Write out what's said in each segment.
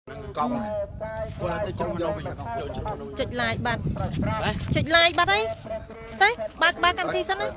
Công chịch lại bạn ấy thế ba cầm thi sẵn đấy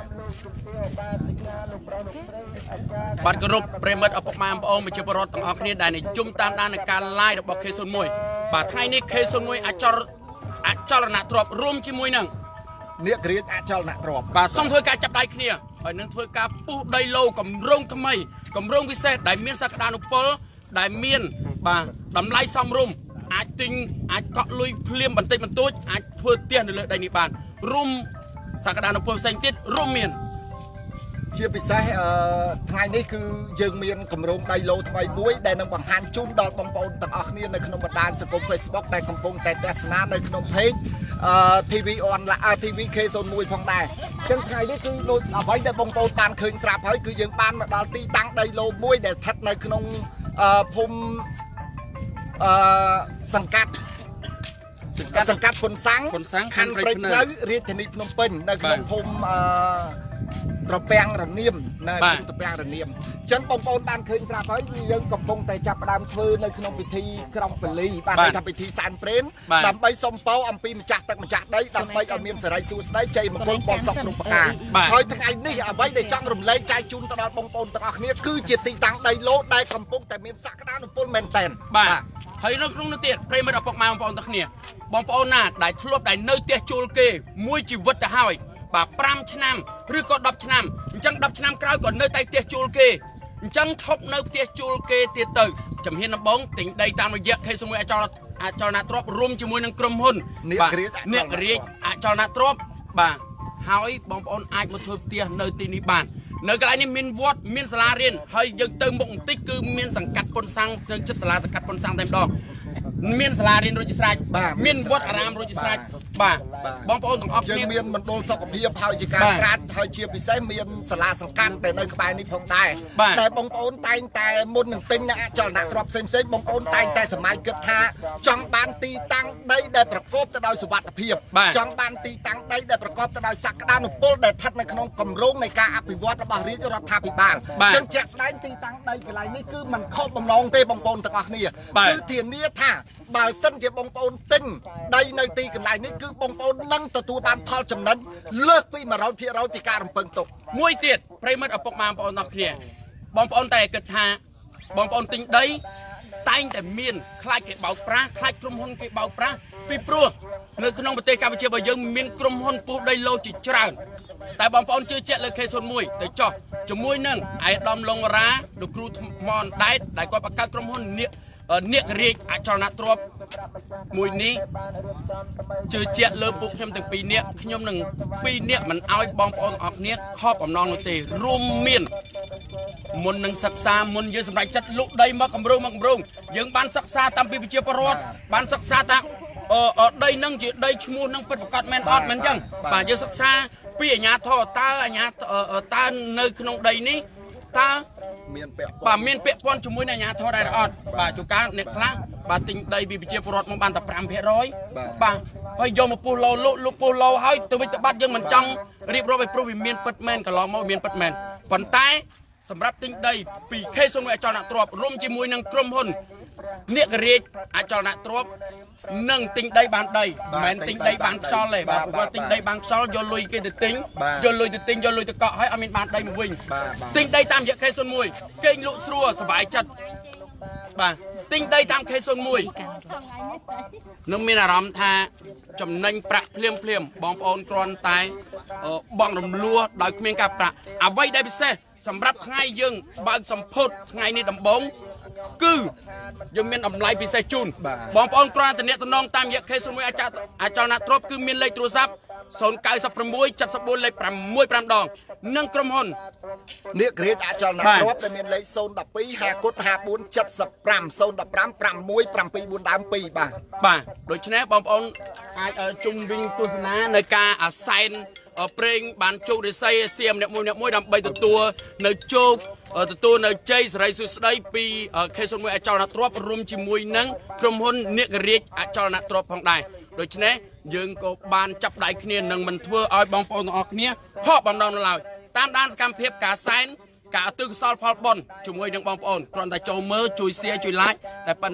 bạn group Premier ở Bắc Nam ông mình chưa bớt tầng học này này chúng ta đang làการ live របស់ K01 បាទថ្ងៃនេះ K01 អាចលនៈទ្របរួមជាមួយនឹងអ្នកក្រៀតអាចចលនៈទ្របបាទសូមធ្វើការចាប់ដៃគ្នាហើយនឹងធ្វើការពុះដីឡូកម្រងថ្មីកម្រងពិសេសដែលមានសក្តានុពលដែលមានបាទតម្លៃសមរម្យអាចទិញអាចកក់លុយភ្លាមបន្តិចបន្តួចអាចធ្វើផ្ទះនៅលើដីនេះបានរួមសក្តានុពលផ្សេងទៀតរួមមានជាពិសេសថ្ងៃនេះគឺយើងមានគម្រោងដៃឡូថ្មីមួយដែលនឹងបង្ហាញជូនដល់បងប្អូនទាំងអស់គ្នានៅក្នុងបណ្ដាញសង្គម Facebook ដែលកំពុងតែទស្សនានៅក្នុង page TV online TV K01 ផងដែរអញ្ចឹងថ្ងៃនេះគឺដូចអ្វីដែលបងប្អូនបានឃើញស្រាប់ហើយគឺយើងបានមកដល់ទីតាំងដៃឡូមួយដែលស្ថិតនៅក្នុងភូមិសង្កាត់ពុនសាំងខណ្ឌព្រៃភ្នៅរាជធានីភ្នំពេញនៅក្នុងភូមិត្រពាំងរនៀមនៅក្នុងត្រពាំងរនៀមអញ្ចឹងបងប្អូនបានឃើញស្រាប់ហើយយើងកំពុងតែចាប់ផ្ដើមធ្វើនៅក្នុងពិធីក្រុងពលីបានន័យថាពិធីសែនព្រេនដើម្បីសុំពរអំពីម្ចាស់ទឹកម្ចាស់ដីដើម្បីឲ្យមានសិរីសួស្តីជ័យមង្គលបងសុខគ្រប់ប្រការហើយថ្ងៃនេះអ្វីដែលចង់រំលែកចែកជូនទៅដល់បងប្អូនទាំងអស់គ្នាគឺជាទីតាំងដីឡូដែលកំពុងតែមានសក្តានុពលមែនទែនបាទហើយនៅក្នុងនោះទៀតប្រិមិត្តឪពុកម៉ែបងប្អូនទាំងគ្នាបងប្អូនណាដែលធ្លាប់ដែលនៅផ្ទះជួលគេមួយជីវិតទៅហើយបាទ5ឆ្នាំឬក៏10ឆ្នាំអញ្ចឹង10ឆ្នាំក្រោយក៏នៅតែផ្ទះជួលគេអញ្ចឹងឈប់នៅផ្ទះជួលគេទៀតទៅជំហានដំបូងទិញដីតាមរយៈ K01 អចលនទ្រព្យរួមជាមួយនឹងក្រុមហ៊ុនអ្នករាជអចលនទ្រព្យបាទហើយបងប្អូនអាចមកធ្វើផ្ទះនៅទីនេះបាននៅកន្លែងនេះមានវត្តមានសាលារៀនហើយយើងទៅមុខបន្តិចគឺមានសង្កាត់ពុនសាំងនៅជិតសាលាសង្កាត់ពុនសាំងតែម្ដងមានសាលារៀនរួចស្រេចមានវត្តអារាមរួចស្រេចបាទបងប្អូនទាំងអស់គ្នាយើងមានមណ្ឌលសុខភាពហើយជាការស្រាច់ហើយជាពិសេសមានសាលាសង្កាត់តែនៅក្បែរនេះផងដែរតែបងប្អូនតែងតែមុននឹងទិញនៅអចលនទ្រព្យផ្សេងបងប្អូនតែងតែសម័យគិតថាចង់បានទីតាំងដីដែលប្រកបទៅដោយសុវត្ថិភាពចង់បានទីតាំងដីដែលប្រកបទៅដោយសក្តានុពលដែលស្ថិតនៅក្នុងគម្រោងនៃការអភិវឌ្ឍរបស់រាជរដ្ឋាភិបាលអញ្ចឹងជាក់ស្ដែងទីតាំងដីកន្លែងនេះគឺមិនខុសបំណងទេបងប្អូនទាំងអស់គ្នាគឺធានាថាបើសិនជាបងប្អូនទិញដីនៅទីកន្លែងនេះគឺបងប្អូននឹងទទួលបានផលចំណេញលើសពី 100% ពីការរំពឹងទុកមួយទៀតប្រិមិត្តឪពុកម៉ែបងប្អូនទាំងគ្នាបងប្អូនតែគិតថាបងប្អូនទិញដីតែងតែមានខ្លាចគេបោកប្រាស់ខ្លាចក្រុមហ៊ុនគេបោកប្រាស់ពីព្រោះនៅក្នុងប្រទេសកម្ពុជារបស់យើងមានក្រុមហ៊ុនពុះដីឡូជាច្រើនតែបងប្អូនជឿជាក់លើ K01 ទៅចោះជាមួយនឹងអាយដាមឡុងរ៉ាលោកគ្រូថ្មអណ្ដែតដែលគាត់បង្កើតក្រុមហ៊ុនអ្នករាជអចលនទ្រព្យមួយនេះជឿជាក់លើពួកខ្ញុំទាំងពីរនាក់ខ្ញុំនឹង2នាក់មិនអោយបងប្អូនទាំងអស់គ្នាខកបំណងនោះទេរួមមានមុននឹងសិក្សាមុនយើងសម្រេចចិត្តលុកដីមកគម្រោងយើងបានសិក្សាតាមពីប្រជាពលរដ្ឋបានសិក្សាថាដីនឹងជាដីឈ្មោះនឹងពិតប្រាកដមែនអត់មែនអញ្ចឹងបាទយើងសិក្សាពីអាជ្ញាធរតើនៅក្នុងដីនេះតើមានពាក់ព័ន្ធជាមួយនឹងអាជ្ញាធរដែរអត់បាទជួនកាលអ្នកខ្លះបាទទិញដីពីប្រជាពលរដ្ឋមកបានតែ 5% បាទហើយយកមកពុះឡូលុបពុះឡូហើយទៅវិទ្យាប័ត្រយើងមិនចង់រៀបរាប់ឲ្យព្រោះវាមានពិតមែនកន្លងមកមានពិតមែនប៉ុន្តែសម្រាប់ទិញដីពី K01 អចលនទ្រព្យរួមជាមួយនឹងក្រុមហ៊ុនអ្នករាជអចលនទ្រព្យនឹងទិញដីបានដីមិនមែនទិញដីបានខ្យល់ទេបាទគាត់ទិញដីបានខ្យល់យកលុយគេទៅទិញយកលុយទៅកក់ហើយអត់មានបានដីមកវិញទិញដីតាមរយៈ K01 គេងលក់ស្រួលសុបាយចិត្តបាទទិញដីតាម K01 នឹងមានអារម្មណ៍ថាចំណេញប្រាក់ភ្លាមបងប្អូនគ្រាន់តែបងរំលោះដោយគ្មានការប្រាក់អ្វីដែលពិសេសសម្រាប់ថ្ងៃយើងបើកសម្ពុតថ្ងៃនេះដំបូងគឺយើងមានតម្លៃពិសេសជូនបងប្អូនគ្រាន់តែអ្នកតំណងតាមរយៈ K01 អចលនទ្រព្យគឺមានលេខទូរស័ព្ទ096 74លេខ6 5ដងនិងក្រុមហ៊ុនអ្នករាជអចលនទ្រព្យដែលមានលេខ012 5054 75 015 67442 បាទដូច្នេះបងប្អូនអាចជុំវិញទស្សនានៅការអាសែនប្រេងបានជោគរាសីសៀមអ្នកមួយដើម្បីទទួលនៅជោគទទួលនៅជ័យសេរីសុស្ដីពី K01 អចលនទ្រព្យរួមជាមួយនឹងក្រុមហ៊ុនអ្នករាជអចលនទ្រព្យផងដែរដូច្នេះយើងក៏បានចាប់ដៃគ្នានឹងមិនធ្វើឲ្យបងប្អូនទាំងអស់គ្នាខកបំណងនៅឡើយតាមដានសកម្មភាពការសែនការឧទ្ទិសកុសលផលបុណ្យជាមួយនឹងបងប្អូនគ្រាន់តែចូលមើលជួយ share ជួយ like តែប៉ុណ្ណេះ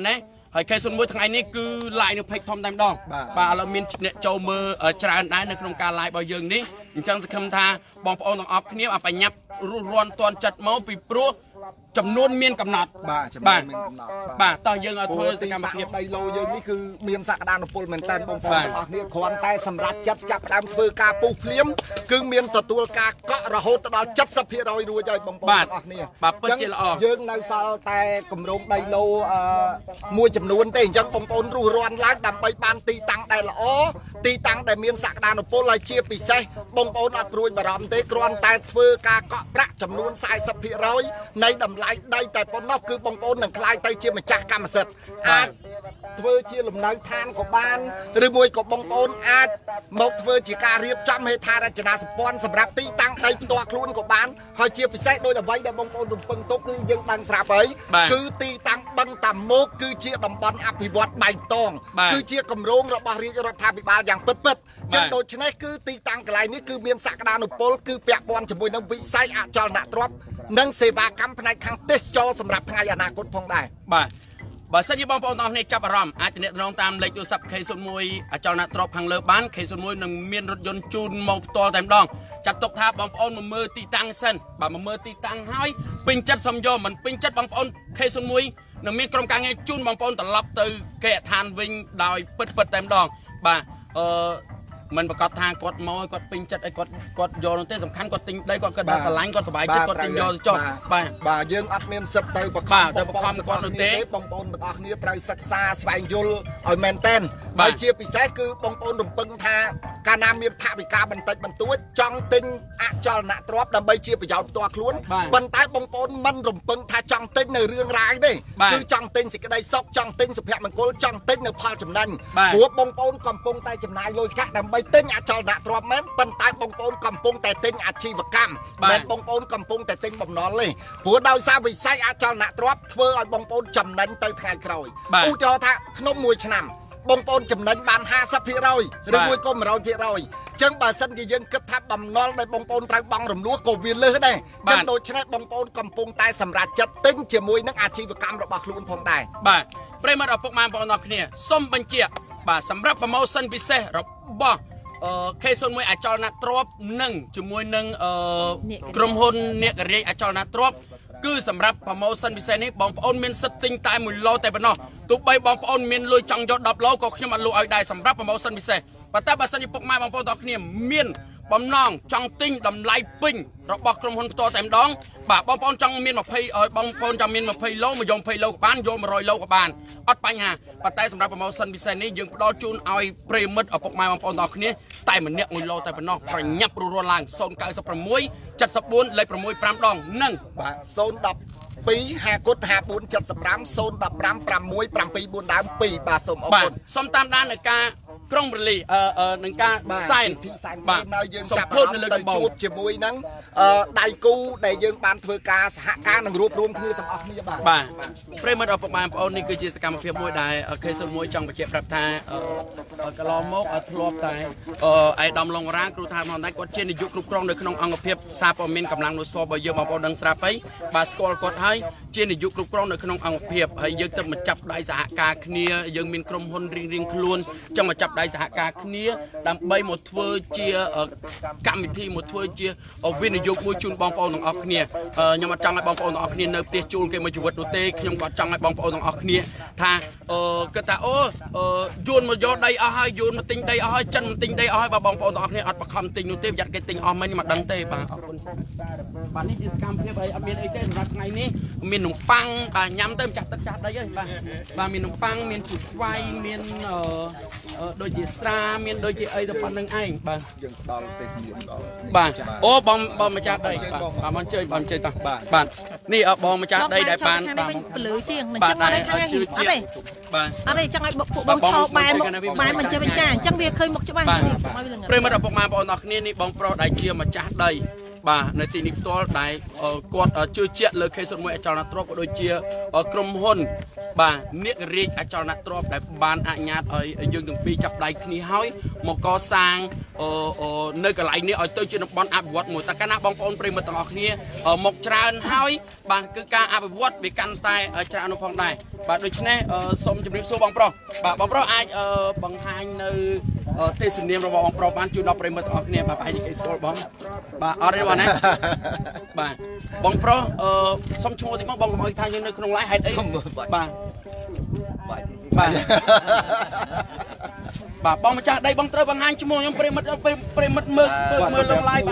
ហើយខេសុនមួយថ្ងៃនេះគឺ live នៅ page ធំតែម្ដងបាទឥឡូវមានអ្នកចូលមើលច្រើនដែរនៅក្នុងការ live របស់យើងនេះអញ្ចឹងសង្ឃឹមថាបងប្អូនទាំងអស់គ្នាបញ្ញាប់រស់រាន់ទាន់ចិត្តមកពីព្រោះចំនួនមានកំណត់បាទចំនួនមានកំណត់បាទតោះយើងឲ្យធ្វើសកម្មភាពដីឡូយើងនេះគឺមានសក្តានុពលមែនតើបងប្អូនទាំងអស់គ្នាគ្រាន់តែសម្រាប់ចិត្តចាប់ផ្ដើមធ្វើការពុះភ្លាមគឺមានទទួលការកក់រហូតដល់ 70% រួចហើយបងប្អូនទាំងអស់គ្នាបាទពិតជាល្អយើងនៅសល់តែគម្រោងដីឡូមួយចំនួនទេអញ្ចឹងបងប្អូនរស់រាន់ឡើងដើម្បីបានទីតាំងដែលល្អទីតាំងដែលមានសក្តានុពលហើយជាពិសេសបងប្អូនអត់ព្រួយបារម្ភទេគ្រាន់តែធ្វើការកក់ប្រាក់ចំនួន 40% នៃតម្លៃដីតែប៉ុណ្ណោះគឺបងប្អូននឹងក្លាយទៅជាម្ចាស់កម្មសិទ្ធិអាចធ្វើជាលំនៅឋានក៏បានឬមួយក៏បងប្អូនអាចមកធ្វើជាការរៀបចំហេដ្ឋារចនាសម្ព័ន្ធសម្រាប់ទីតាំងដីផ្ទាល់ខ្លួនក៏បានហើយជាពិសេសដោយអ្វីដែលបងប្អូនរំពឹងទុកគឺយើងបានស្រាប់ហើយគឺទីតាំងបឹងតាមុកគឺជាតំបន់អភិវឌ្ឍបៃតងគឺជាគម្រោងរបស់រាជរដ្ឋាភិបាលយ៉ាងពិតៗចឹងដូច្នេះគឺទីតាំងកន្លែងនេះគឺមានសក្តានុពលគឺពាក់ព័ន្ធជាមួយនឹងវិស័យអចលនទ្រព្យនិងសេវាកម្មផ្នែកខាងទេសចរសម្រាប់ថ្ងៃអនាគតផងដែរបាទបើសិនជាបងប្អូនទាំងអស់គ្នាចាប់អារម្មណ៍អាចទំនាក់ទំនងតាមលេខទូរស័ព្ទ K01 អចលនទ្រព្យខាងលើបាន K01 នឹងមានរថយន្តជូនមកផ្ទាល់តែម្ដងចាត់ទុកថាបងប្អូនមកមើលទីតាំងសិនបាទមកមើលទីតាំងហើយពេញចិត្តសំយកមិនពេញចិត្តបងប្អូន K01 នឹងមានក្រុមការងារជូនបងប្អូនត្រឡប់ទៅគេដ្ឋានវិញដោយពិតតែម្ដងបាទមិនប្រកាសថាគាត់មកគាត់ពេញចិត្តអីគាត់យកនោះទេសំខាន់គាត់ទិញដីគាត់គិតថាស្រឡាញ់គាត់សប្បាយចិត្តគាត់ទិញយកទៅចុះបាទយើងអត់មានសិទ្ធិទៅបខំគាត់នោះទេបងប្អូនទាំងអស់គ្នាត្រូវសិក្សាស្វែងយល់ឲ្យមែនតែនហើយជាពិសេសគឺបងប្អូនរំពឹងថាកាលណាមានថវិកាបន្តិចបន្តួចចង់ទិញអចលនទ្រព្យដើម្បីជាប្រយោជន៍ផ្ទាល់ខ្លួនប៉ុន្តែបងប្អូនមិនរំពឹងថាចង់ទិញនៅរឿងរ៉ាវទេគឺចង់ទិញសេចក្តីសុខចង់ទិញសុភមង្គលចង់ទិញនៅផលចំណេញព្រោះបងប្អូនកំពុងតែចំណាយលុយកាក់ដើម្បីទិញអចលនទ្រព្យមែនប៉ុន្តែបងប្អូនកំពុងតែទិញអាជីវកម្មមែនបងប្អូនកំពុងតែទិញបំណុលទេព្រោះដោយសារវិស័យអចលនទ្រព្យធ្វើឲ្យបងប្អូនចំណេញទៅថ្ងៃក្រោយឧទាហរណ៍ថាក្នុងមួយឆ្នាំបងប្អូនចំណេញបាន 50% ឬមួយក៏ 100% ចឹងបើសិនជាយើងគិតថាបំណុលដែលបងប្អូនត្រូវបង់រំលោះក៏វាលើសដែរចឹងដូច្នេះបងប្អូនកំពុងតែសម្រេចចិត្តទិញជាមួយនឹងអាជីវកម្មរបស់ខ្លួនផងដែរបាទប្រិមត្តឪពុកម៉ែបងប្អូនអរគ្នាសូមបញ្ជាក់បាទសម្រាប់ promotion ពិសេសរបស់K01 អចលនទ្រព្យនិងជាមួយនឹងក្រុមហ៊ុននាគរាជអចលនទ្រព្យគឺសម្រាប់ promotion ពិសេសនេះបងប្អូនមានសិទ្ធិទិញតែ1ឡូតែប៉ុណ្ណោះទោះបីបងប្អូនមានលុយចង់យក10ឡូក៏ខ្ញុំអត់លក់ឲ្យដែរសម្រាប់ promotion ពិសេសប៉ុន្តែបើសិនជាពុកម៉ែបងប្អូនទាំងគ្នាមានបំណងចង់ទិញតម្លៃពេញរបស់ក្រុមហ៊ុនផ្ទាល់តែម្ដងបាទបងប្អូនចង់មាន20បងប្អូនចង់មាន20ឡូមកយក20ឡូក៏បានយក100ឡូក៏បានអត់បញ្ហាប៉ុន្តែសម្រាប់ promotion ពិសេសនេះយើងផ្ដល់ជូនឲ្យប្រិមិត្តឪពុកម៉ែបងប្អូនទាំងគ្នាតែម្នាក់1ឡូតែប៉ុណ្ណោះប្រញាប់រស់រាន់ឡើង096 74លេខ65ដងនិងបាទ012 50 54 75 015 6 7 4ដើម2បាទសូមអរគុណសូមតាមដាននៅការក្រុងបលីនឹងការសែនបាទនៅយើងចាប់ទៅជួបជាមួយនឹងដៃគូដែលយើងបានធ្វើការសហការនឹងរួបរวมគ្នាទាំងអស់គ្នាបាទប្រិមត្តឪពុកម៉ែបងប្អូននេះគឺជាសកម្មភាពមួយដែល K01 ចង់បញ្ជាក់ប្រាប់ថាកន្លងមកធ្លាប់តែអេដាមឡុងរ៉ាគ្រូថាមកណៃគាត់ជានាយកគ្រប់គ្រងនៅក្នុងអង្គភាពសារព័ត៌មានកម្លាំងនោះស្ទប់បើយើងបងប្អូនដឹងស្រាប់ហើយបាទស្គាល់គាត់ហើយជានាយកគ្រប់គ្រងនៅក្នុងអង្គភាពហើយយើងទៅមកចាប់ដៃសហការគ្នាយើងមានក្រុមហ៊ុនរៀងខ្លួនចង់មកចាប់ដៃសហការគ្នាដើម្បីមកធ្វើជាកម្មវិធីមកធ្វើជាវិនិយោគមួយជូនបងប្អូនទាំងអស់គ្នាខ្ញុំអត់ចង់ឲ្យបងប្អូនទាំងអស់គ្នានៅផ្ទះជួលគេមួយជីវិតនោះទេខ្ញុំក៏ចង់ឲ្យបងប្អូនទាំងអស់គ្នាថាគិតថាយួនមកយកដីអស់ហើយយួនមកទិញដីអស់ហើយចិនមកទិញដីអស់ហើយបើបងប្អូនទាំងអស់គ្នាអត់បខំទិញនោះទេប្រយ័ត្នគេទិញអស់មិញមិនដឹងទេបាទអរគុណបាទនេះជាសកម្មភាពអីអត់មានអីទេសម្រាប់ថ្ងៃនេះមាននំប៉័ងបាទញ៉ាំទៅម្ចាស់ទឹកចាស់ដីហើយបាទមាននំប៉័ងមានពូស្វាយមានដូចជាស្រាមានដូចជាអីទៅប៉ុណ្្នឹងឯងបាទយើងផ្ដល់ទេសនាដល់បាទអូបងម្ចាស់ដីបាទបងជើញតោះបាទនេះបងម្ចាស់ដីដែលបានបាទពលឺជាងមិនចឹងអត់ទេអត់ទេចង់ឲ្យពួកបងឆោបែរមិនចេះបញ្ចាអញ្ចឹងវាឃើញមុខច្បាស់ប្រិមត្តឪពុកម៉ែបងប្អូនអរគ្នានេះបងប្រុសដែលជាម្ចាស់ដីបាទនៅទីនេះផ្ទាល់ដែលគាត់ជឿជាក់លើ K01 អចលនទ្រព្យក៏ដូចជាក្រុមហ៊ុនបាទនាគរាជអចលនទ្រព្យដែលបានអនុញ្ញាតឲ្យយើងទាំងពីរចាប់ដៃគ្នាហើយមកកសាងនៅកន្លែងនេះឲ្យទៅជាតំបន់អភិវឌ្ឍមួយតែកាលណាបងប្អូនប្រិយមិត្តទាំងអស់គ្នាមកច្រើនហើយបាទគឺការអភិវឌ្ឍវាកាន់តែច្រើននោះផងដែរបាទដូច្នេះសូមជម្រាបសួរបងប្រុសបាទបងប្រុសអាចបង្ហាញនៅទេសនាមរបស់បងប្រុសបានជូនដល់ប្រិយមិត្តទាំងអស់គ្នាបាទប្រហែលជាគេស្គាល់បងបាទអត់ទេបងណាបាទបងប្រុសសូមឈ្មោះតិចមកបងកុំឲ្យថាយើងនៅក្នុង live ហេតុអីបាទបាទបងម្ចាស់ដីបងត្រូវបង្ហាញឈ្មោះខ្ញុំប្រិយមិត្តមើលលង live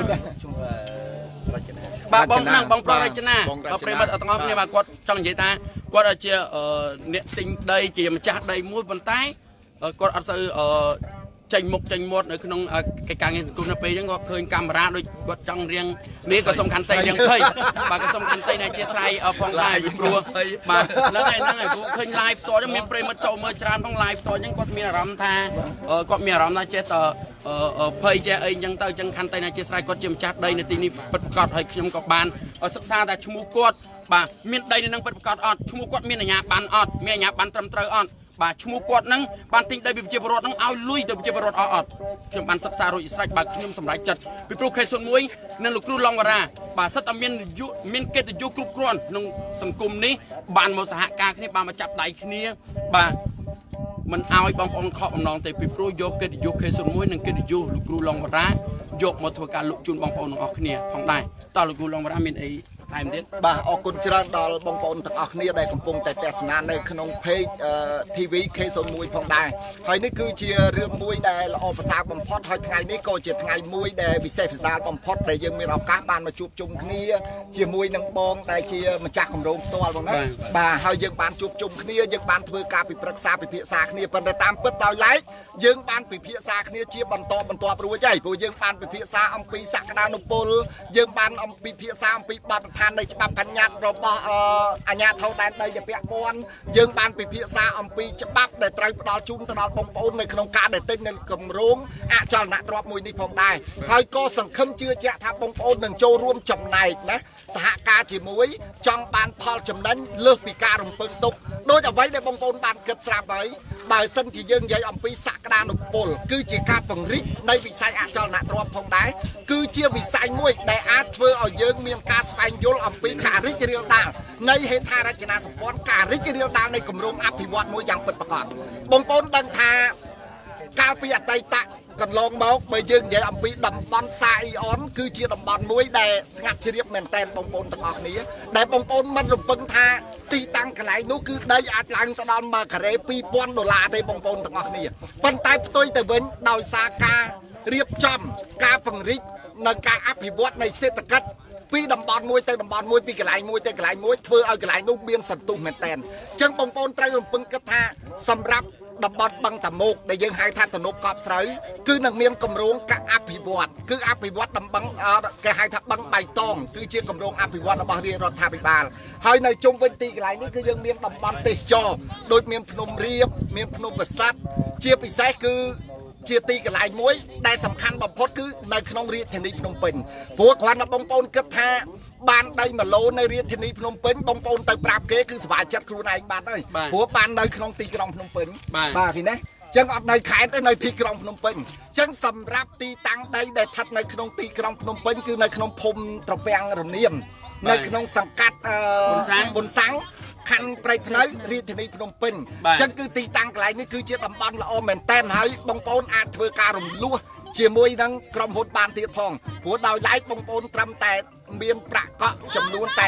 បាទបងហ្នឹងបងប្រុសរចនាប្រិយមិត្តទាំងអស់គ្នាបាទគាត់ចង់និយាយថាគាត់ជាអ្នកទិញដីជាម្ចាស់ដីមួយប៉ុន្តែគាត់អត់សូវចេញមុខចេញមាត់នៅក្នុងកិច្ចការងារសង្គមនៅពេលអញ្ចឹងគាត់ឃើញកាមេរ៉ាដូចគាត់ចង់រៀងនេះក៏សំខាន់តែរៀងភ័យបាទក៏សំខាន់តែអធិស្ឋានផងដែរពីព្រោះបាទហ្នឹងហើយព្រោះឃើញ live ផ្ទាល់ហ្នឹងមានប្រិយមិត្តចូលមើលច្រើនផង live ផ្ទាល់អញ្ចឹងគាត់មានអារម្មណ៍ថាចេះតែភ័យចេះអីអញ្ចឹងទៅអញ្ចឹងខាន់តែអធិស្ឋានគាត់ជាម្ចាស់ដីនៅទីនេះពិតប្រាកដហើយខ្ញុំក៏បានសិក្សាថាឈ្មោះគាត់បាទមានដីនៅនឹងពិតប្រាកដអត់ឈ្មោះគាត់មានអាជ្ញាប័ណ្ណអត់មានអាជ្ញាប័ណ្ណត្រឹមត្រូវអត់បាទឈ្មោះគាត់ហ្នឹងបានទិញដីពីប្រជាពលរដ្ឋហ្នឹងឲ្យលុយទៅប្រជាពលរដ្ឋអត់ខ្ញុំបានសិក្សារួចស្រេចបាទខ្ញុំសម្រេចចិត្តពីព្រោះខេស1និងលោកគ្រូឡុងវរ៉ាបាទសិតតែមានកិត្តិយសគ្រប់គ្រាន់ក្នុងសង្គមនេះបានមកសហការគ្នាបានមកចាប់ដៃគ្នាបាទមិនឲ្យបងប្អូនខកបំណងទេពីព្រោះយកកិត្តិយសខេស1និងកិត្តិយសលោកគ្រូឡុងវរ៉ាយកមកធ្វើការលក់ជូនបងប្អូនទាំងអស់គ្នាផងដែរតើលោកគ្រូឡុងវរ៉ាមានអីថែមទៀតបាទអរគុណច្រើនដល់បងប្អូនទាំងអស់គ្នាដែលកំពុងតែទស្សនានៅក្នុង page TV K01 ផងដែរហើយនេះគឺជារឿងមួយដែលល្អប្រសើរបំផុតហើយថ្ងៃនេះក៏ជាថ្ងៃមួយដែលពិសេសវិសាលបំផុតដែលយើងមានឱកាសបានមកជួបជុំគ្នាជាមួយនឹងបងដែលជាម្ចាស់គម្រោងផ្ទាល់បងណាបាទហើយយើងបានជួបជុំគ្នាយើងបានធ្វើការពិភាក្សាគ្នាប៉ុន្តែតាមពិតដោយឡែកយើងបានពិភាក្សាគ្នាជាបន្តរួចហើយព្រោះយើងបានពិភាក្សាអំពីសក្តានុពលយើងបានពិភាក្សាអំពីបទដ្ឋាននៃច្បាប់បញ្ញត្តិរបស់អាជ្ញាធរដែនដីដែលពាក់ព័ន្ធយើងបានពិភាក្សាអំពីច្បាប់ដែលត្រូវផ្ដល់ជូនទៅដល់បងប្អូននៅក្នុងការដែលទិញនៅគម្រោងអចលនទ្រព្យមួយនេះផងដែរហើយក៏សង្ឃឹមជឿជាក់ថាបងប្អូននឹងចូលរួមចំណែកណាសហការជាមួយចង់បានផលចំណេញលើសពីការរំពឹងទុកដោយអ្វីដែលបងប្អូនបានគិតស្រាប់ហើយបើសិនជាយើងនិយាយអំពីសក្តានុពលគឺជាការពង្រីកនៃវិស័យអចលនទ្រព្យផងដែរគឺជាវិស័យមួយដែលអាចធ្វើឲ្យយើងមានការស្វែងយល់អំពីការរីករាលដាលនៃហេដ្ឋារចនាសម្ព័ន្ធការរីករាលដាលនៃគម្រោងអភិវឌ្ឍមួយយ៉ាងពិតប្រាកដបងប្អូនដឹងថាកាលពីអតីតកន្លងមកបើយើងនិយាយអំពីតំបន់ផ្សារអ៊ីអនគឺជាតំបន់មួយដែលស្ងាត់ជ្រាបមែនតែនបងប្អូនទាំងអស់គ្នាដែលបងប្អូនមិនរំពឹងថាទីតាំងកន្លែងនោះគឺដីអាចឡើងទៅដល់1ការ៉េ$2000ទេបងប្អូនទាំងអស់គ្នាប៉ុន្តែផ្ទុយទៅវិញដោយសារការរៀបចំការពង្រីកនៅការអភិវឌ្ឍនៃសេដ្ឋកិច្ចពីតំបន់មួយទៅតំបន់មួយពីកន្លែងមួយទៅកន្លែងមួយធ្វើឲ្យកន្លែងនោះមានសន្ទុះមែនតែនអញ្ចឹងបងប្អូនត្រូវរំពឹងគិតថាសម្រាប់តំបន់បឹងតាមុកដែលយើងហៅថាទំនប់កប់ស្រូវគឺនឹងមានគម្រោងការអភិវឌ្ឍគឺអភិវឌ្ឍតំបន់គេហៅថាបឹងបៃតងគឺជាគម្រោងអភិវឌ្ឍរបស់រាជរដ្ឋាភិបាលហើយនៅជុំវិញទីកន្លែងនេះគឺយើងមានតំបន់ទេសចរដូចមានភ្នំរៀបមានភ្នំប្រាសាទជាពិសេសគឺជាទីកន្លែងមួយដែលសំខាន់បំផុតគឺនៅក្នុងរាជធានីភ្នំពេញព្រោះគ្រាន់តែបងប្អូនគិតថាបានដី1ឡូនៅរាជធានីភ្នំពេញបងប្អូនទៅប្រាប់គេគឺសុខចិត្តខ្លួនឯងបានហើយព្រោះបាននៅក្នុងទីក្រុងភ្នំពេញបាទឃើញទេចឹងអត់នៅខេត្តទេនៅទីក្រុងភ្នំពេញចឹងសម្រាប់ទីតាំងដីដែលស្ថិតនៅក្នុងទីក្រុងភ្នំពេញគឺនៅក្នុងភូមិត្រពាំងរនាមនៅក្នុងសង្កាត់ប៊ុនសាំងខណ្ឌព្រៃភ្នៅរាជធានីភ្នំពេញអញ្ចឹងគឺទីតាំងកន្លែងនេះគឺជាតំបន់ល្អមែនតែនហើយបងប្អូនអាចធ្វើការរំលោះជាមួយនឹងក្រុមហ៊ុនបានទៀតផងព្រោះដោយឡែកបងប្អូនត្រឹមតែមានប្រាក់កក់ចំនួនតែ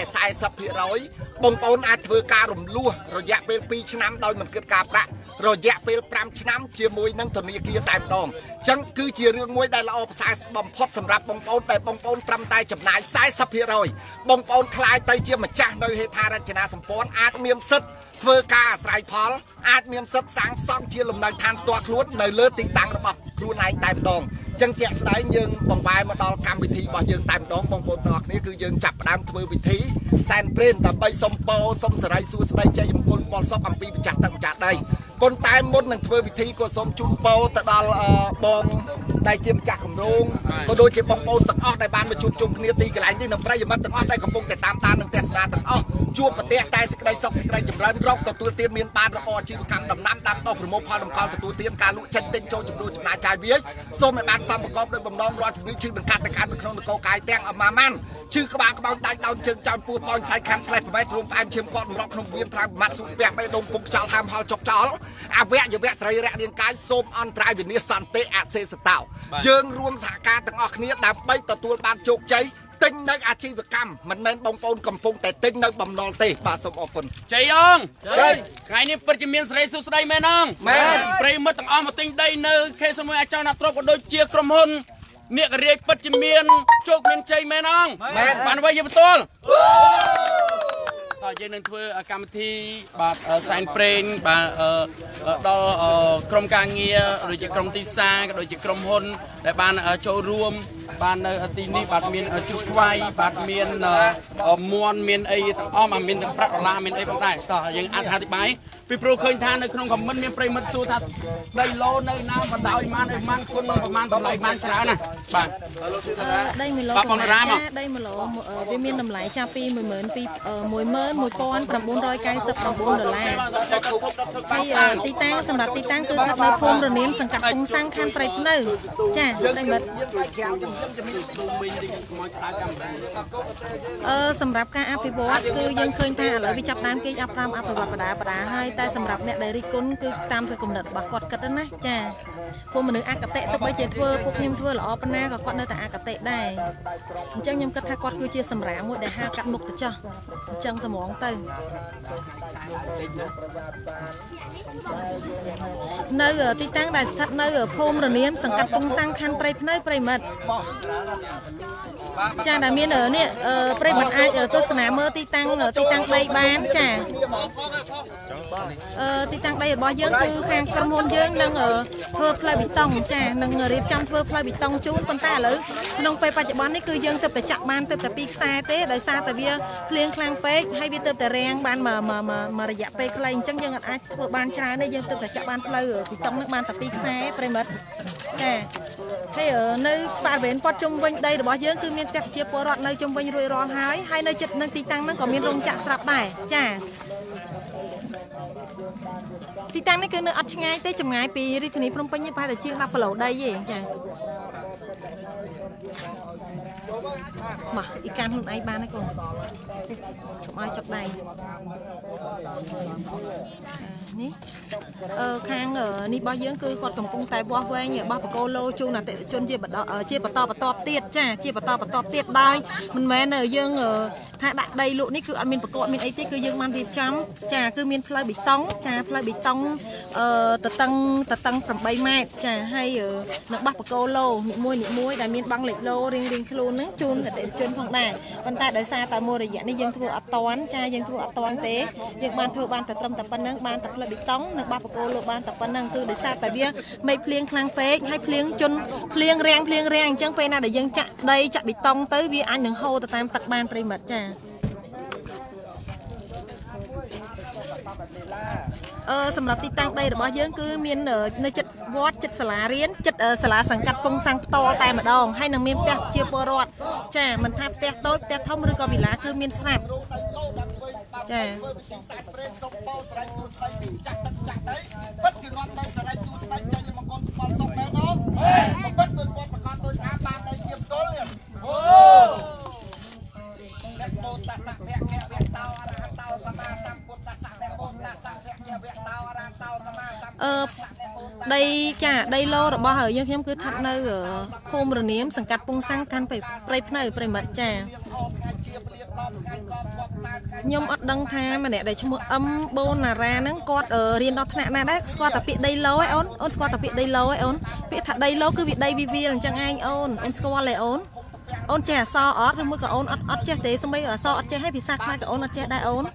40% បងប្អូនអាចធ្វើការរំលោះរយៈពេល2ឆ្នាំដោយមិនគិតការប្រាក់រយៈពេល5ឆ្នាំជាមួយនឹងធនាគារតែម្ដងអញ្ចឹងគឺជារឿងមួយដែលល្អប្រសើរបំផុតសម្រាប់បងប្អូនដែលបងប្អូនត្រឹមតែចំណាយ 40% បងប្អូនខ្លាយទៅជាម្ចាស់នៅហេដ្ឋារចនាសម្ព័ន្ធអាចមានសិទ្ធិធ្វើការអាស្រ័យផលអាចមានសិទ្ធិសាងសង់ជាលំនៅឋានផ្ទាល់ខ្លួននៅលើទីតាំងរបស់ខ្លួនឯងតែម្ដងអញ្ចឹងជាក់ស្ដែងយើងបង្វែរមកដល់កម្មវិធីរបស់យើងតែម្ដងបងប្អូនទាំងអស់គ្នាគឺយើងចាប់ផ្ដើមធ្វើពិធីសែនព្រេនដើម្បីសុំពរសុំសិរីសួស្ដីជ័យមង្គលពលសុខអំពីម្ចាស់ទឹកម្ចាស់ដីប៉ុន្តែមុននឹងធ្វើពិធីក៏សូមជូនពរទៅដល់បងដែលជាម្ចាស់គម្រោងក៏ដូចជាបងប្អូនទាំងអស់ដែលបានមកជួបជុំគ្នាទីកន្លែងនេះនិងប្រិយមិត្តទាំងអស់ដែលកំពុងតែតាមដាននិងទស្សនាទាំងអស់ជួបប្រទេសតែសេចក្តីសុខសេចក្តីចម្រើនរកទទួលទានមានបានល្អអាជីវកម្មដំណាំដាំដុះប្រមូលផលដំកល់ទទួលទានការលក់ចិនទិញចូលចំនួនចំណាយចាយវាយសូមឲ្យបានសំប្រកបដោយបំណងរាល់ជំងឺឈឺបង្កាត់ទៅកាន់នៅក្នុងនគរកាយទាំងអមាម៉ាន់ឈឺក្បាលក្បោងដាច់ដោនជើងចោនពោះប៉ោញខ្សែខាំស្លេះប្របែករួមផ្អែមឈាមគាត់រកក្នុងវៀនត្រាំមាត់សុភពបីដងពុកចោលហាមហល់ចុកចោលអវយវៈស្រីរៈរាងកាយសូមអន្តរាយវិនិច្ឆ័យសន្តិអសេសតោយើងរួមសហការទាំងអស់គ្នាដើម្បីទទួលបានជោគជ័យទិញនៅអាជីវកម្មមិនមែនបងប្អូនកំពុងតែទិញនៅបំណុលទេបាទសូមអរគុណជ័យអងថ្ងៃនេះពិតជាមានសេរីសុខស្ដីមែនអងប្រិយមិត្តទាំងអស់មកទិញដីនៅខេត្តសមុទ្រអាចណាត់ទ្រព្យក៏ដូចជាក្រុមហ៊ុនអ្នករាជពិតជាមានជោគមានជ័យមែនអងបានអ្វីយើងបន្ទល់តើយើងនឹងធ្វើកម្មវិធីបាទសែនព្រេងបាទដល់ក្រុមការងារដូចជាក្រុមទីផ្សារក៏ដូចជាក្រុមហ៊ុនដែលបានចូលរួមបាននៅទីនេះបាទមានជ្រូកខ្វៃបាទមានមាន់មានអីទាំងអស់មកមានទាំងប្រាក់ដុល្លារមានអីផងដែរតោះយើងអធិប្បាយពីព្រោះឃើញថានៅក្នុងខមមិនមានប្រិមិត្តសួរថាដីឡូនៅណាបណ្ដោយម៉ានអីម៉ានគុណប្រមាណតម្លៃម៉ានច្រើនណាបាទដី1ឡូដី1ឡូវាមានតម្លៃចាប់ពី$11,999ហើយទីតាំងសម្រាប់ទីតាំងគឺស្ថិតនៅភូមិរនាមសង្កាត់ពុងសាំងខណ្ឌព្រៃភ្នៅចាប្រិមិត្តសម្រាប់ការអភិវឌ្ឍគឺយើងឃើញថាឥឡូវវាចាប់ដើមគេអភិវឌ្ឍបដាហើយតែសម្រាប់អ្នកដែលរិះគន់គឺតាមតែគំនិតរបស់គាត់គិតណាចាពួកមនុស្សអកតេទោះបីជាធ្វើពួកខ្ញុំធ្វើល្អប៉ុណ្ណាក៏គាត់នៅតែអកតេដែរអញ្ចឹងខ្ញុំគិតថាគាត់គឺជាសម្រាមមួយដែលហាកាត់មុខទៅចោះអញ្ចឹងតែហ្មងទៅនៅទីតាំងដែលស្ថិតនៅភូមិរនាមសង្កាត់ពុងសាំងខណ្ឌព្រៃភ្នៅប្រិមិត្តចាដែលមាននេះប្រិមិត្តអាចទស្សនាមើលទីតាំងដីបានចាទីតាំងដីរបស់យើងគឺខាងក្រុមហ៊ុនយើងនឹងធ្វើផ្លូវបេតុងចានឹងរៀបចំធ្វើផ្លូវបេតុងជូនប៉ុន្តែឥឡូវក្នុងពេលបច្ចុប្បន្ននេះគឺយើងទើបតែចាក់បានទើបតែ2ខ្សែទេដោយសារតែវាភ្លៀងខ្លាំងពេកហើយវាទើបតែរាំងបានមួយរយៈពេលខ្លីអញ្ចឹងយើងអាចធ្វើបានច្រើនទេយើងទើបតែចាក់បានផ្លូវបេតុងនឹងបានតែ2ខ្សែប្រិមិត្តចាហើយនៅបរិវេណព័ទ្ធជុំវិញដីរបស់យើងគឺមានផ្ទះប្រជាពលរដ្ឋនៅជុំវិញរួចរាល់ហើយនៅជិតនឹងទីតាំងហ្នឹងក៏មានរោងចក្រស្រាប់ដែរចាទីតាំងនេះគឺនៅអត់ឆ្ងាយទេចម្ងាយពីរាជធានីភ្នំពេញនេះប្រហែលតែជាង10គីឡូដីទេចាមកអ៊ីកានខ្លួនឯងបានហើយកូនកុំឲ្យចាប់ដៃនេះខាងនេះរបស់យើងគឺគាត់កំពុងតែវាស់វែងរបស់បកគោឡូជូនអតិថិជនជាបន្តទៀតចាជាបន្តទៀតដោយមិនមែនយើងថាដាក់ដីលក់នេះគឺអត់មានប្រកបមានអីទេគឺយើងបានរៀបចំចាគឺមានផ្លូវបេតុងចាផ្លូវបេតុងតតឹង8ម៉ែត្រចាហើយនឹងបោះបកគោឡូនីមួយដែលមានបង់លេខឡូរៀងខ្លួនហ្នឹងជូនអតិថិជនផងដែរប៉ុន្តែដោយសារតែមួយរយៈនេះយើងធ្វើអត់តាន់ចាយើងធ្វើអត់តាន់ទេយើងបានធ្វើបានតែត្រឹមតែប៉ុណ្្នឹងបានតែផ្លូវបេតុងនិងបោះបកគោឡូបានតែប៉ុណ្្នឹងគឺដោយសារតែវាមេឃភ្លៀងខ្លាំងពេកហើយភ្លៀងរាំងអញ្ចឹងពេលណាដែលយើងចាក់ដីចាក់បេតុងទៅវាអាចនឹងហូរទៅតាមទឹកបានប្រិមិត្តចាសម្រាប់ទីតាំងដីរបស់យើងគឺមាននៅចិត្តវត្តចិត្តសាលារៀនចិត្តសាលាសង្កាត់ពុងសាំងផ្ទាល់តែម្ដងហើយនឹងមានផ្ទះជាពលរដ្ឋចាមិនថាផ្ទះតូចផ្ទះធំឬក៏វិឡាគឺមានស្រាប់ចាពិតជានាំទៅសេរីសួស្ដីចៃមង្គលផលសុខមែនអត់ពិតដូចគាត់ប្រកាសដោយថាបាននៅជាផ្ទាល់អូអ្នកបូតាសៈភៈភៈវៈតោអរហតោសម្មាសម្ពុទ្ធស្សៈអ្នកបូតាសៈភៈភៈវៈតោអរហតោសម្មាសម្ពុទ្ធដីចាដីឡូរបស់យើងខ្ញុំគឺស្ថិតនៅភូមិរនាមសង្កាត់ពុងសាំងខណ្ឌព្រៃភ្នៅប្រិមិត្តចាខ្ញុំអត់ដឹងថាម្នាក់ដែលឈ្មោះអឹមបូណារ៉ាហ្នឹងគាត់រៀនដល់ថ្នាក់ណាដែរស្គាល់តែពាក្យដីឡូឯអូនស្គាល់តែពាក្យដីឡូឯអូនពាក្យថាដីឡូគឺវាដីវិវាលអញ្ចឹងឯងអូនស្គាល់ទេអូនចេះអក្សរអត់ឬមួយក៏អូនអត់ចេះទេសូម្បីអក្សរអត់ចេះហើយភាសាខ្មែរក៏អូនអត់ចេះដែរអូន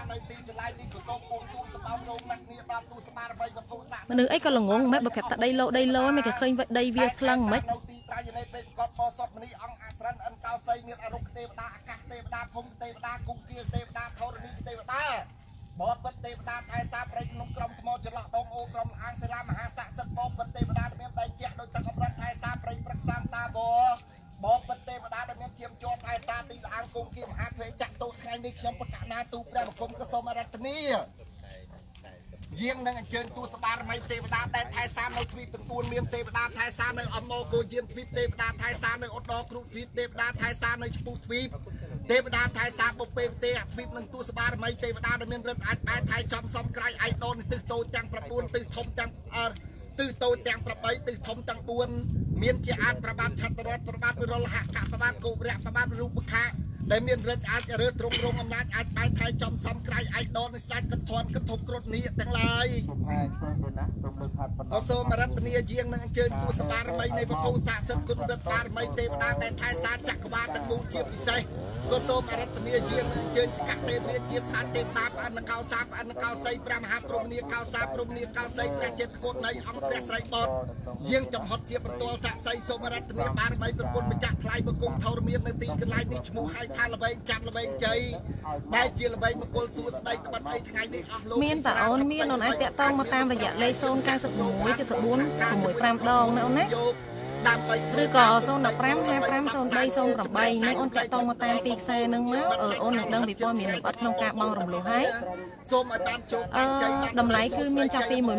មនុស្សអីក៏ល្ងងមិនបើប្រាប់ថាដីឡូមិនគេឃើញដីវាផ្លឹងមិនគាត់បោសតមនីអង្គអត្រិនអិនកោសីមានអរុគទេវតាអាកាសទេវតាភូមិទេវតាគុំគៀលទេវតាធរណីទេវតាបបិទ្ធទេវតាថែសាប្រៃក្នុងក្រុមថ្មចន្លោះដងអូក្រុមអង្គសារាមហាស័ក្តិសិទ្ធិបងពិតទេវតាដែលមានដៃជាដោយទឹកអមរតថែសាព្រៃព្រឹកសាមតាបងពិតទេវតាដែលមានឈាមជាប់ថែសាទីល្អអង្គគង់គៀមហាទ្វេចាក់តូចថ្ងៃនេះខ្ញុំប្រកាសណាទូព្រះបង្គំក៏សូមអរតនីយាងនឹងអញ្ជើញទូសបារមីទេវតាដែលថែសានៅទ្វីបទាំង4មានទេវតាថែសានៅអំណោគោយានទ្វីបទេវតាថែសានៅឧត្តរគ្រូទ្វីបទេវតាថែសានៅឆ្ពោះទ្វីបទេវតាថែសាបុពេទេទ្វីបនឹងទូសបារមីទេវតាដែលមានរិទ្ធអាចបែថែចំសំក្រៃឯកដូនទិសតូចទាំង9ទិសធំទាំងទិសតូចទាំង8ទិសធំទាំង4មានជាអាចប្របាទឆត្ររតប្របាទវិរលហកប្របាទគោរៈប្របាទរូបខាដែលមានរិទ្ធអាចរើទ្រង់រងអំណាចអាចបែថែចំសំក្រៃឯកដូនស្ដេចកធនកធុបគ្រុឌនីទាំងឡាយអសូមរតនីយាងនឹងអញ្ជើញទូសបារមីនៃពធស័ក្តិសិទ្ធិគុណរិទ្ធបារមីទេវតាដែលថែសាចក្រវាលទាំងមូលជាពិសេសក៏សូមអរតនីយាងនឹងអញ្ជើញសកទេវរាជាស្ដេចទេវតាផ្អិនកោសាផ្អិនកោសីព្រះមហាព្រហ្មនីកោសាព្រហ្មនីកោសីព្រះចេតពុទ្ធនៃអង្គព្រះស្រីបតយាងចំហត់ជាបន្ទាល់ស័ក្តិសិទ្ធិសូមអរតនីបារមីប្រពន្ធម្ចាស់ថ្លៃបង្គំធរមាននៅទីកន្លែងនេះឈ្មោះហៅថាល្បែងចាត់ល្បែងជ័យដែលជាល្បែងមង្គលសួស្ដីត្បិតអីថ្ងៃនេះអស់លោកមានតើអូនមានអូនអាចតាក់ទងមកតាមរយៈលេខ096 74 65ដងណាអូនណាឬក៏015 550308នឹងអូនតាក់ទងមកតាមទីខ្សែនឹងមកអូននឹងដឹងពីព័ត៌មានលម្អិតក្នុងការបង់រំលោះហើយសូមឲ្យបានចូលតម្លៃគឺមានចាប់ពី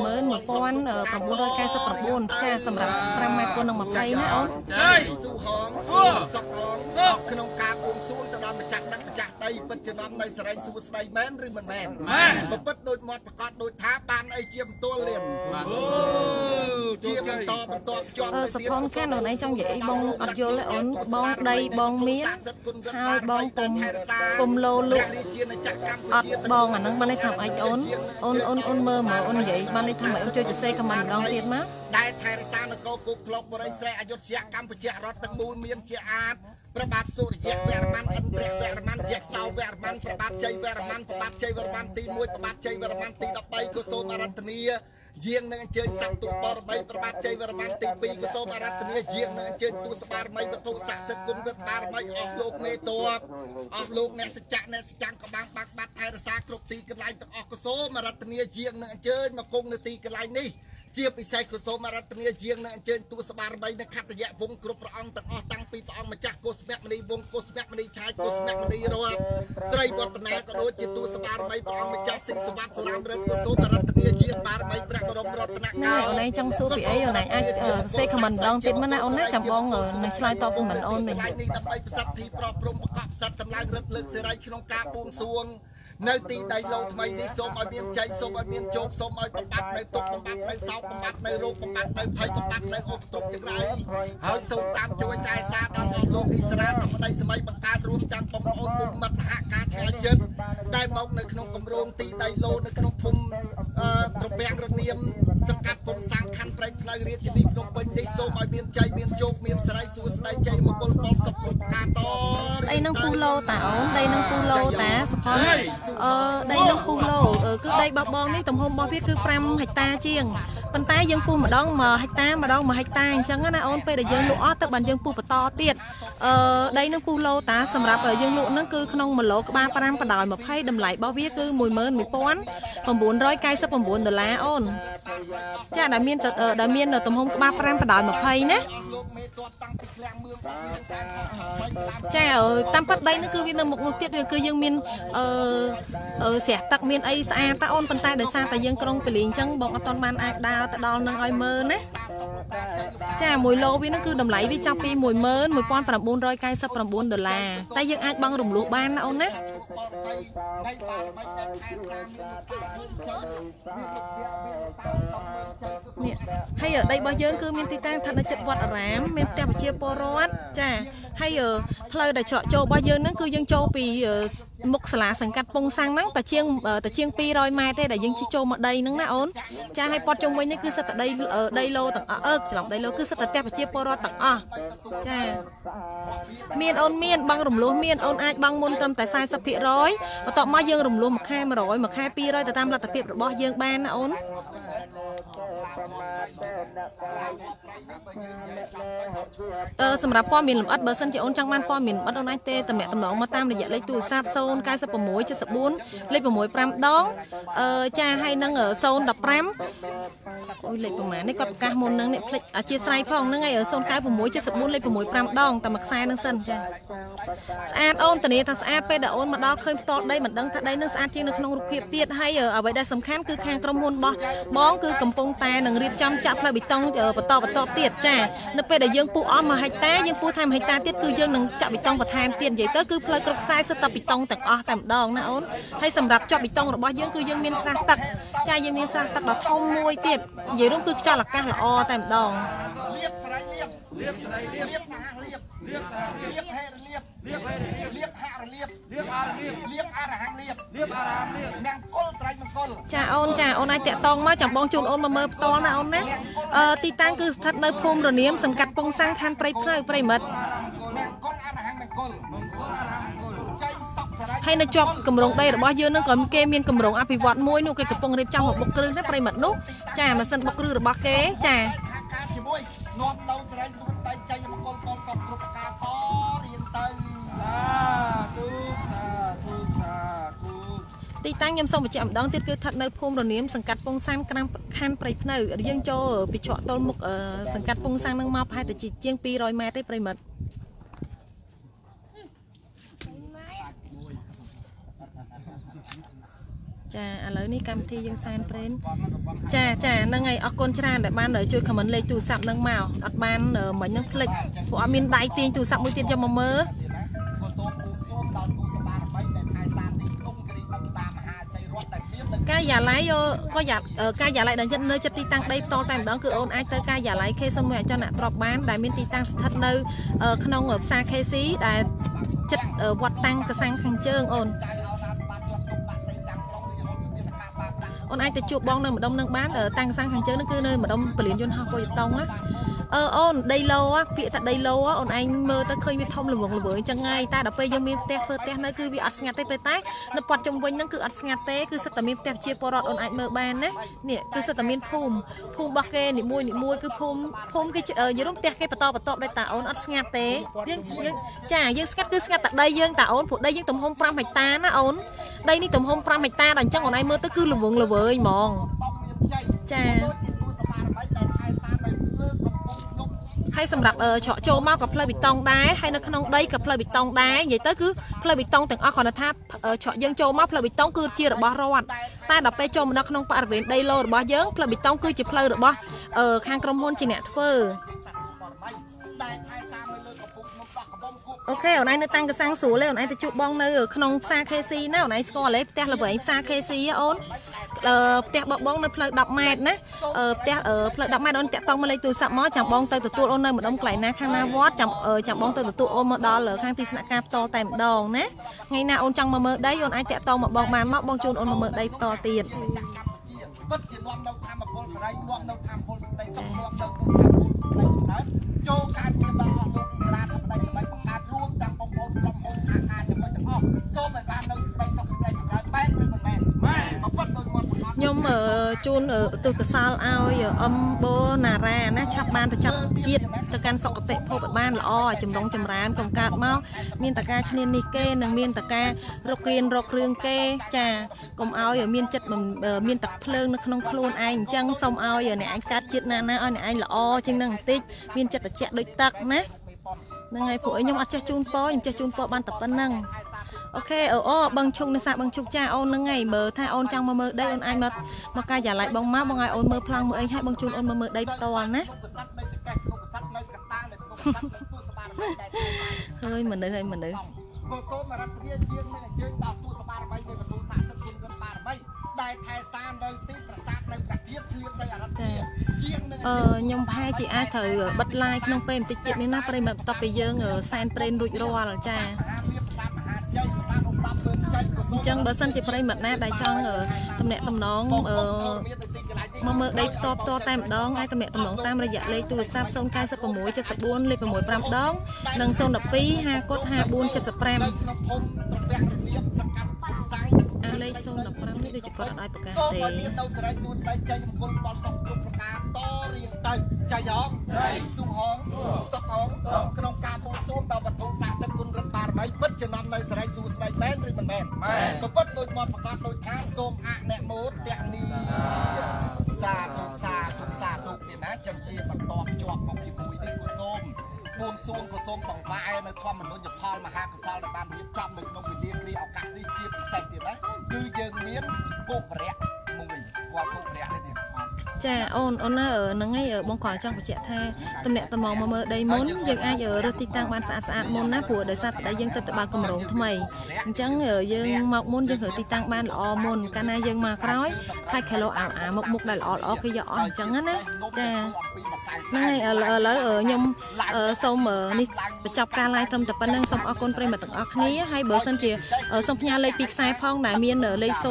11999ចាសម្រាប់5ម៉ែត្រគុណនឹង20ណាអូនស៊ូហងសុកហងក្នុងការបួងសួងទៅដល់ម្ចាស់ដឹកម្ចាស់ដីពិតជានាំនៅសេរីសួស្ដីមែនឬមិនមែនបើពិតដូចមាត់ប្រកាសដូចថាបានអីជាបន្ទាល់លៀនជាបន្តជាប់ទៅទៀតសភំកាន់អូនឯងចង់និយាយបងអត់យល់ទេអូនបងដីបងមានហើយបងពុំលោលុកអត់បងអាហ្នឹងបានន័យថាអីអូនមើលមកអូននិយាយបានន័យថាអូនជួយសរសេរខមមិនម្ដងទៀតមកដែលថែរក្សានគរគោកធ្លុកបរិយស្រែអយុធយៈកម្ពុជារដ្ឋទាំងមូលមានជាអាចព្រះបាទសូរ្យវរ្ម័នឥន្ទ្រវរ្ម័នយក្សោវរ្ម័នព្រះបាទជ័យវរ្ម័នព្រះបាទជ័យវរ្ម័នទី1ព្រះបាទជ័យវរ្ម័នទី13ក៏សូមអរតនីយាងនឹងអញ្ជើញសត្វទូបរមីប្របាទជ័យវរ្ម័នទី2ក៏សូមអរតនីយាងនឹងអញ្ជើញទូសបារមីវត្ថុស័ក្តិសិទ្ធិគុណរិទ្ធបារមីអស់លោកមេតបអស់លោកអ្នកសច្ចៈអ្នកសច្ចੰក្បាំងបាក់បាត់ថែរក្សាគ្រប់ទីកន្លែងទាំងអស់ក៏សូមអរតនីយាងនឹងអញ្ជើញមកគង់នៅទីកន្លែងនេះជាពិសេសក៏សូមអរតនីយាងនឹងអញ្ជើញទូសបារមីនៅខត្តយៈវងគ្រប់ព្រះអង្គទាំងអស់តាំងពីព្រះអង្គម្ចាស់កុស្មៈមនីវងកុស្មៈមនីឆាយកុស្មៈមនីរតស្រីវឌ្ឍនាក៏ដូចជាទូសបារមីព្រះអង្គម្ចាស់សិសវត្តសុរាមរិទ្ធក៏សូមអរតនីយាងបារមីព្រះបរមរតនកោអូនឯងចង់សួរពីអីអូនឯងអាចសេខមមិនម្ដងទៀតមកណាអូនណាចាំបងនឹងឆ្លើយតបខមមិនអូននេះដើម្បីប្រសិទ្ធភាពប្រព្រំប្រកបសិទ្ធតម្លើងរិទ្ធលើកសេរីក្នុងការបួងសួងនៅទីដីឡូថ្មីនេះសូមឲ្យមានជ័យសូមឲ្យមានជោគសូមឲ្យបំបត្តិនៅទុក្ខបំបត្តិនៅសោកបំបត្តិនៅរោគបំបត្តិនៅភ័យបំបត្តិនៅឧបទ្រពទាំងឡាយហើយសូមតាមជួយតែសារដល់អស់លោកអ៊ីស្រាអែលតាមប្តីសម័យបង្កើតរួមទាំងបងប្អូនពុកមិត្តសហការឆ្ងាយជិតដែលមកនៅក្នុងគម្រោងទីដីឡូនៅក្នុងភូមិត្រពាំងរនាមសង្កាត់ពុំសាំងខណ្ឌព្រៃផ្លូវរាជធានីភ្នំពេញនេះសូមឲ្យមានជ័យមានជោគមានសិរីសួស្ដីជ័យមង្គលផលសុខគ្រប់ប្រការតអីនឹងពូឡូតាអូនដីនឹងពូឡូតាសផនដីនឹងពូឡូគឺដីបបងនេះទំហំរបស់វាគឺ5ហិកតាជាងប៉ុន្តែយើងពូម្ដង1ហិកតាម្ដង1ហិកតាអញ្ចឹងណាអូនពេលដែលយើងលក់អស់ទៅបានយើងពូបន្តទៀតដីនឹងពូឡូតាសម្រាប់យើងលក់ហ្នឹងគឺក្នុង1គីឡូក្បាល5បណ្ដោយ20តម្លៃរបស់វាគឺ$11999អូនចាដែលមានទំហំក្បាល5បណ្ដោយ20ណាចាតាមប៉ាត់ដីហ្នឹងគឺវានៅមុខនោះទៀតគឺយើងមានស្រះទឹកមានអីស្អាតតាអូនប៉ុន្តែដោយសារតែយើងក្រុងពលាអញ្ចឹងបងអត់ទាន់បានអាចដើរទៅដល់នឹងឲ្យមើលណាចា1ឡូវាហ្នឹងគឺតម្លៃវាចាប់ពី$11999តែយើងអាចបង់រំលោះបានណាអូនណានេះហើយដីរបស់យើងគឺមានទីតាំងស្ថិតនៅជិតវត្តអារាមមានផ្ទះប្រជាពលរដ្ឋចាហើយផ្លូវដែលច្រកចូលរបស់យើងហ្នឹងគឺយើងចូលពីមុខសាលាសង្កាត់ពងសាំងហ្នឹងតែជាង200ម៉ែត្រទេដែលយើងជិះចូលមកដីហ្នឹងណាអូនចាឲ្យព័ទ្ធជុំវិញនេះគឺសិតតែដីឡូទាំងអស់ច្រឡំដីឡូគឺសិតតែផ្ទះប្រជាពលរដ្ឋទាំងអស់ចាមានអូនមានបង់រំលោះមានអូនអាចបង់មុនត្រឹមតែ40%បន្ទាប់មកយើងរំលោះមួយខែ100មួយខែ200ទៅតាមលទ្ធភាពរបស់យើងបានណាអូនសម្រាប់ព័ត៌មានលម្អិតបើសិនជាអូនចង់បានព័ត៌មានលម្អិតអូនអាចទេតំណែងមកតាមរយៈលេខទូរស័ព្ទ010 096 លេខ 665 ដងចាហើយនឹង015អូយលេខប្រហែលនេះគាត់ប្រកាសមុនហ្នឹងនេះភ្លេចអធិស្ឋានផងហ្នឹងហើយ096 74លេខ 665 ដងតែមួយខ្សែហ្នឹងសិនចាស្អាតអូនធានាថាស្អាតពេលដែលអូនមកដល់ឃើញផ្ទាល់ដីមិនដឹងថាដីនឹងស្អាតជាងនៅក្នុងរូបភាពទៀតហើយអ្វីដែលសំខាន់គឺខាងក្រុមហ៊ុនរបស់បងគឺកំពុងតែនឹងរៀបចំចាក់ផ្លូវបេតុងបន្តទៀតចានៅពេលដែលយើងពុះអស់1ហិកតាយើងពុះថែម1ហិកតាទៀតគឺយើងនឹងចាក់បេតុងបន្ថែមទៀតនិយាយទៅគឺផ្លូវគ្រប់ខ្សែសិតតែបេតុងទាំងអស់តែម្ដងណាអូនហើយសម្រាប់ជាប់បេតុងរបស់យើងគឺយើងមានស្រះទឹកចាយើងមានស្រះទឹកដ៏ធំមួយទៀតនិយាយរួមគឺខ្យល់អាកាសល្អតែម្ដងលៀបស្រីលៀបលៀបស្រីលៀបលៀបសាហាលៀបលៀបលៀបហេរលៀបលៀបហេរលៀបលៀបហារលៀបលៀបអារលៀបលៀបអារហាំងលៀបលៀបអារហាំងលៀបមង្គលស្រីមង្គលចាអូនអាចតាក់តងមកចាំបងជូនអូនមកមើលផ្ទាល់ណាអូនណាទីតាំងគឺស្ថិតនៅភូមិរនាមសង្កាត់ពងសាំងខណ្ឌព្រៃភ្នៅប្រិមិត្តមង្គលអារហាំងមង្គលចៃសក់ស្រីហើយនៅជាប់គម្រោងដីរបស់យើងនឹងក៏គេមានគម្រោងអភិវឌ្ឍមួយនោះគេកំពុងរៀបចំមកបុកគ្រឹះណាប្រិមិត្តនោះចាម៉ាស៊ីនបុកគ្រឹះរបស់គេចាការជាមួយនាំនៅស្រីសុខស្ដីចៃមង្គលកូនគ្រប់គ្រប់ការតរៀនទៅទីតាំងខ្ញុំសូមបញ្ជាក់ម្ដងទៀតគឺស្ថិតនៅភូមិរនាមសង្កាត់ពងសាំងខណ្ឌព្រៃភ្នៅយើងចូលពីច្រកទល់មុខសង្កាត់ពងសាំងនឹងមកប្រហែលតែជាង200ម៉ែត្រទេប្រិមិត្តចាឥឡូវនេះកម្មវិធីយើងសែនព្រេនចាហ្នឹងហើយអរគុណច្រើនដែលបានជួយខមមិនលេខទូរស័ព្ទនឹងមកអត់បានមិញនឹងភ្លេចព្រោះអត់មានដៃទាញទូរស័ព្ទមួយទៀតយកមកមើលកាយាឡ័យក៏កាយាឡ័យដែលនៅចិត្តទីតាំងដីផ្ទាល់តែម្ដងគឺអូនអាចទៅកាយាឡ័យ K01 អចលនៈទ្របបានដែលមានទីតាំងស្ថិតនៅក្នុងផ្សារ KC ដែលចិត្តវត្តតាំងកសាំងខាងជើងអូនអាចទៅជួបបងនៅម្ដុំនឹងបានតាំងកសាំងខាងជើងនឹងគឺនៅម្ដុំពលានយន្តហោះប៉ូយតុងណាអូនដីឡូពាក្យថាដីឡូអូនឯងមើលទៅឃើញវាធំល្វឹងល្វើយចឹងហើយតែដល់ពេលយើងមានផ្ទះធ្វើផ្ទះនៅគឺវាអត់ស្ងាត់ទេពេលតែនៅព័ទ្ធជុំវិញហ្នឹងគឺអត់ស្ងាត់ទេគឺសិតតែមានផ្ទះជាពលរដ្ឋអូនអាចមើលបានណានេះគឺសិតតែមានភូមិរបស់គេនីមួយគឺភូមិគេនិយាយរួមផ្ទះគេបន្តដោយតាអូនអត់ស្ងាត់ទេយើងស្ងាត់គឺស្ងាត់តែដីយើងតាអូនព្រោះដីយើងទំហំ5ហិកតាណាអូនដីនេះទំហំ5ហិកតាដល់អញ្ចឹងអូនឯងមើលទៅគឺល្វឹងល្វើយហ្មងចាហើយសម្រាប់ច្រកចូលមកក៏ផ្លូវបេតុងដែរហើយនៅក្នុងដីក៏ផ្លូវបេតុងដែរនិយាយទៅគឺផ្លូវបេតុងទាំងអស់គ្រាន់តែថាច្រកយើងចូលមកផ្លូវបេតុងគឺជារបស់រដ្ឋតែដល់ពេលចូលមកដល់ក្នុងបរិវេណដីឡូរបស់យើងផ្លូវបេតុងគឺជាផ្លូវរបស់ខាងក្រុមហ៊ុនជាអ្នកធ្វើអូខេអូនឯងនៅតាំងកសាំងស្រួលទេអូនឯងទៅជួបបងនៅក្នុងផ្សារ KC ណាអូនឯងស្គាល់ទេផ្ទះល្វែងផ្សារ KC អូនផ្ទះបងនៅផ្លូវ10ម៉ែត្រណាផ្ទះផ្លូវ10ម៉ែត្រអូនតាក់តងមកលេខទូរស័ព្ទមកចាំបងទៅទទួលអូននៅម្ដុំកន្លែងណាខាងណាវត្តចាំបងទៅទទួលអូនមកដល់ខាងទីស្នាក់ការផ្ទាល់តែម្ដងណាថ្ងៃណាអូនចង់មកមើលដីអូនអាចតាក់តងមកបងបានមកបងជូនអូនមកមើលដីផ្ទាល់ទៀតពិតជានាំនៅធម្មពលសេរីនាំនៅធម្មពលសេរីសុខនាំនៅធម្មពលសេរីចំណើចូលការមានដល់អស់លោកអ៊ីស្រាអែលសម្ដីសម្បៃបង្កើតរួមទាំងបងប្អូនក្រុមហ៊ុនសហការជាមួយទាំងអស់សូមឲ្យបាននៅសេចក្តីសុខសេចក្តីចម្រើនបែបឬមិនមែនបើពិតដោយគាត់ខ្ញុំជូនទុកសលឲ្យអំបូណារ៉ាណាឆាប់បានទៅចាប់ជាតិទៅកាន់សុខតិភពឲ្យបានល្អចម្រុងចម្រើនកុំកើតមកមានតការឈ្នានេះគេនិងមានតការរកគ្រឿងគេចាកុំឲ្យមានចិត្តមានទឹកភ្លើងនៅក្នុងខ្លួនឯងអញ្ចឹងសូមឲ្យអ្នកឯងកើតជាតិណាឲ្យអ្នកឯងល្អជាងនឹងបន្តិចមានចិត្តត្រជាក់ដូចទឹកណាហ្នឹងហើយពួកខ្ញុំអត់ចេះជូនពរខ្ញុំចេះជូនពរបានតែប៉ុណ្្នឹងអូខេបឹងឈុកនេសាបឹងឈុកចាអូនហ្នឹងហើយបើថាអូនចង់មកមើលដីអូនអាចមកកាយាឡ័យបងមកបងឲ្យអូនមើលប្លង់មើលអីឲ្យបងជូនអូនមកមើលដីផ្ទាល់ណាហើយមនុស្សក៏សូមរដ្ឋាភិបាលជាងនឹងអញ្ជើញដល់ទូសបារមីនៃបន្ទូសាសគុណគុណបារមីដែលថែសាននៅទីប្រាសាទនៅប្រទេសជាងនៃអរដ្ឋាភិបាលជាងនឹងខ្ញុំផែជាអាចត្រូវបិទ live ក្នុងពេលបន្តិចទៀតនេះណាប្រិមត្តបន្ទាប់ពីយើងសែនព្រេនរួចរាល់ចាអញ្ចឹងបើសិនជាប្រិមត្តណាដែលចង់តំណាក់តំណងមកមើលដីផ្ទាល់តែម្ដងហើយតំណាក់តំណងតាមរយៈលេខទូរស័ព្ទ096 74លេខ 665 ដងនិង012 50 54 75អាលេខ015នេះដូចជាគាត់អត់ឲ្យប្រកាសទេសូមឲ្យមាននៅសេរីសួស្តីជ័យមង្គលផលសុខគ្រប់ប្រការតរៀងទៅចៃហងសុខហងសុខហងក្នុងការបួងសួងដល់វត្ថុស័ក្តិសិទ្ធិគុណរដ្ឋបារមីពិតជានាំនៅសេរីសួស្តីមែនឬមិនមែនជាប់មកជាមួយនេះក៏សូមបួងសួងក៏សូមបង្វែរនៅធម្មមនុញ្ញផលមហាកុសលដែលបានរៀបចំនៅក្នុងវេលាគ្រាឱកាសនេះជាពិសេសទៀតណាគឺយើងមានគោបរៈមួយស្គាល់គោបរៈនេះទេចាអូនហ្នឹងហើយបងក៏ចង់បញ្ជាក់ថាតំណាក់តំណងមកមើលដីមុនយើងអាចរើសទីតាំងបានស្អាតមុនណាព្រោះដោយសារតែយើងទៅបើកគម្រោងថ្មីអញ្ចឹងយើងមកមុនយើងរើសទីតាំងបានល្អមុនកាលណាយើងមកក្រោយខ្លាច kilo អាមុខដែលល្អគេយកអស់អញ្ចឹងណាចាហ្នឹងហើយឥឡូវខ្ញុំសូមនេះបញ្ចប់ការ live ត្រឹមតែប៉ុណ្្នឹងសូមអរគុណប្រិយមិត្តទាំងអស់គ្នាហើយបើសិនជាសូមផ្ញើលេខពីខ្សែផងដែលមានលេខ096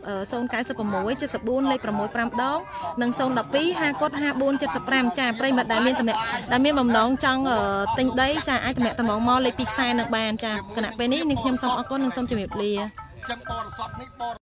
74លេខ65ដងនិង012 50 5475ចាប្រិយមិត្តដែលមានបំណងចង់ទិញដីចាអាចតំណាក់តំណងមកលេខពីខ្សែនឹងបានចាគណៈពេលនេះនាងខ្ញុំសូមអរគុណនិងសូមជម្រាបលាចឹងបរិស័ទនេះ